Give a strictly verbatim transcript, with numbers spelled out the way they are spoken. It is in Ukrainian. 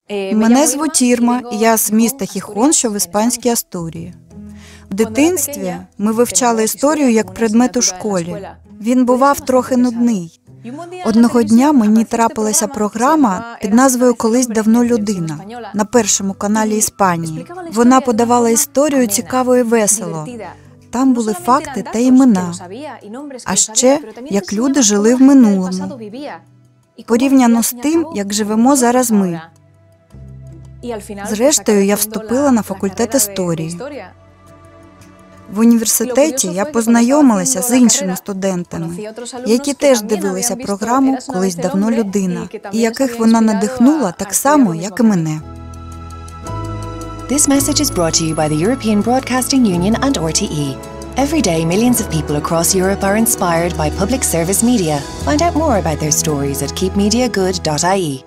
Мене звуть Ірма, і я з міста Хіхон, що в іспанській Асторії. В дитинстві ми вивчали історію як предмет у школі. Він бував трохи нудний. Одного дня мені трапилася програма під назвою «Колись давно людина» на першому каналі Іспанії. Вона подавала історію цікаво і весело. Там були факти та імена, а ще, як люди жили в минулому, порівняно з тим, як живемо зараз ми. Зрештою, я вступила на факультет історії. В університеті я познайомилася з іншими студентами, які теж дивилися програму «Колись давно людина», і яких вона надихнула так само, як і мене. This message is brought to you by the European Broadcasting Union and R T E. Every day, millions of people across Europe are inspired by public service media. Find out more about their stories at keep media good dot I E.